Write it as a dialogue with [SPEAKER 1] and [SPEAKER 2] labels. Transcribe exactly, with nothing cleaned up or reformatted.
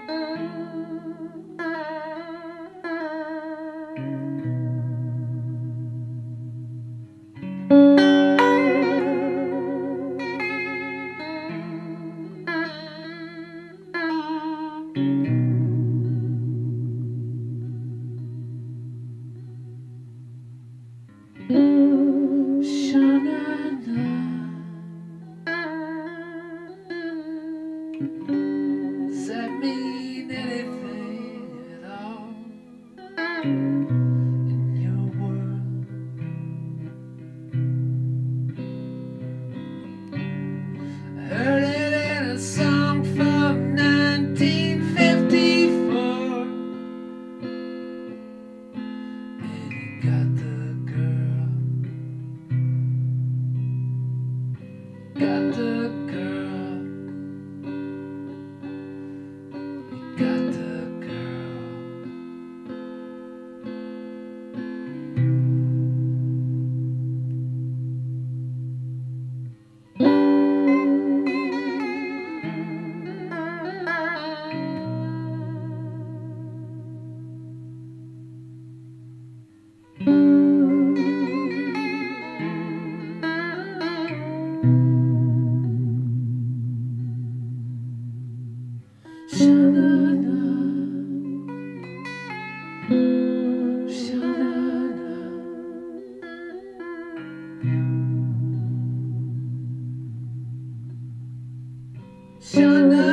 [SPEAKER 1] Does that mean anything at all in your world? I heard it in a song from nineteen fifty-four, and you got the girl, got the girl. Got the girl. Sha-na-na, sha-na-na, sha-na-na.